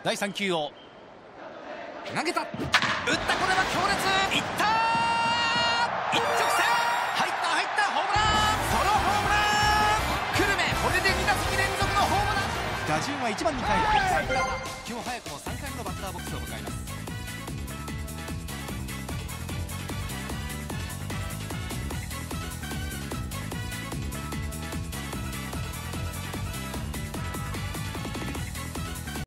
第3球を投げた、打った、これは強烈、いった、一直線、入ったホームラン、ソロホームラン、久留米、これで2打席連続のホームラン。打順は1番に帰って今日早くも3回目のバッターボックスを迎えます。